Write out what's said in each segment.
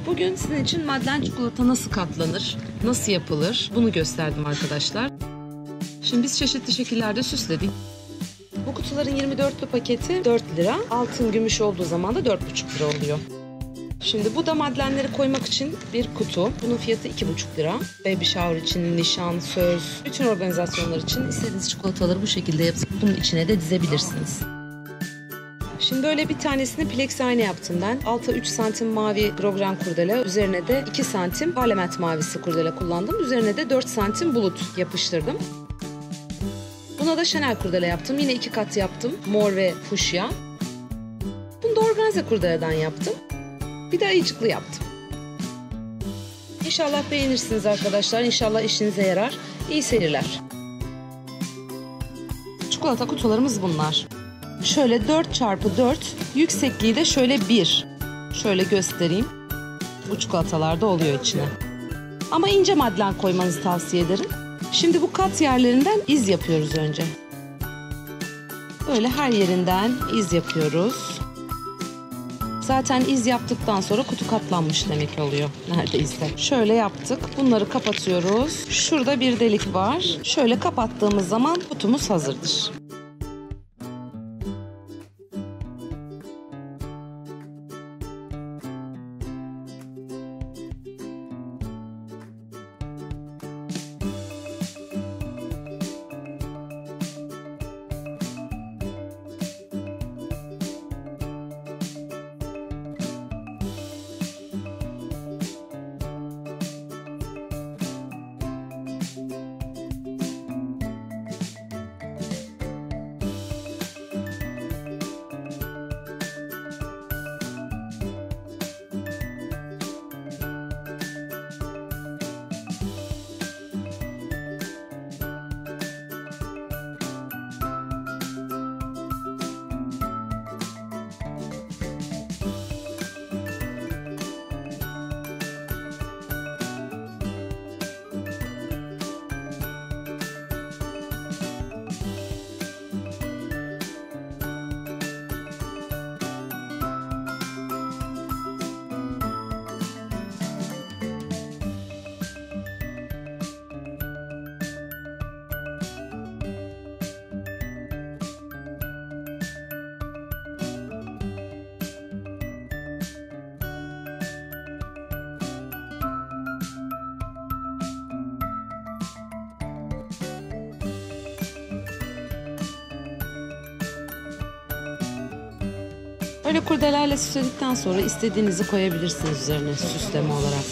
Bugün sizin için Madeleine çikolata nasıl katlanır, nasıl yapılır bunu gösterdim arkadaşlar. Şimdi biz çeşitli şekillerde süsledik. Bu kutuların 24'lü paketi 4 lira. Altın gümüş olduğu zaman da 4,5 lira oluyor. Şimdi bu da Madeline'leri koymak için bir kutu. Bunun fiyatı 2,5 lira. Baby shower için, nişan, söz, bütün organizasyonlar için istediğiniz çikolataları bu şekilde yapıp bunun içine de dizebilirsiniz. Şimdi böyle bir tanesini Plex ayna yaptım ben. Alta 3 santim mavi Grosjean kurdele, üzerine de 2 santim parlament mavisi kurdele kullandım. Üzerine de 4 santim bulut yapıştırdım. Buna da Chanel kurdele yaptım. Yine 2 kat yaptım. Mor ve fuşya. Bunu da organze kurdeleden yaptım. Bir de ayıcıklı yaptım. İnşallah beğenirsiniz arkadaşlar. İnşallah işinize yarar. İyi seyirler. Çikolata kutularımız bunlar. Şöyle 4x4, yüksekliği de şöyle 1. Şöyle göstereyim. Bu çikolatalarda oluyor içine. Ama ince Madeleine koymanızı tavsiye ederim. Şimdi bu kat yerlerinden iz yapıyoruz önce. Böyle her yerinden iz yapıyoruz. Zaten iz yaptıktan sonra kutu katlanmış demek oluyor neredeyse. Şöyle yaptık. Bunları kapatıyoruz. Şurada bir delik var. Şöyle kapattığımız zaman kutumuz hazırdır. Böyle kurdelerle süsledikten sonra istediğinizi koyabilirsiniz üzerine süsleme olarak.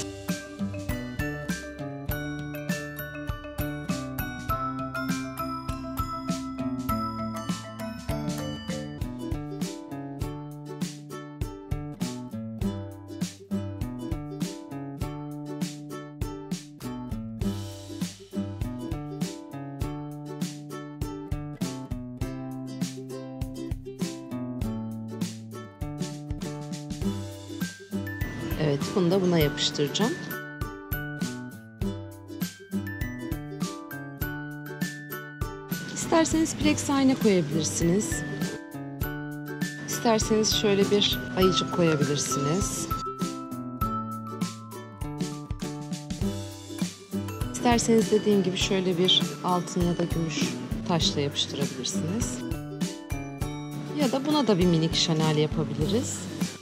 Evet, bunu da buna yapıştıracağım. İsterseniz Plex ayna koyabilirsiniz. İsterseniz şöyle bir ayıcık koyabilirsiniz. İsterseniz dediğim gibi şöyle bir altın ya da gümüş taşla yapıştırabilirsiniz. Ya da buna da bir minik Chanel yapabiliriz.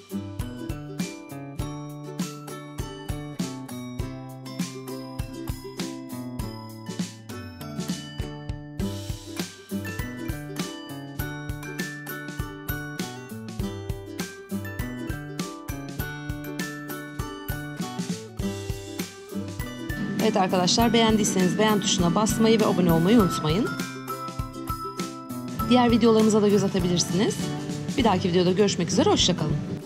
Evet arkadaşlar, beğendiyseniz beğen tuşuna basmayı ve abone olmayı unutmayın. Diğer videolarımıza da göz atabilirsiniz. Bir dahaki videoda görüşmek üzere, hoşça kalın.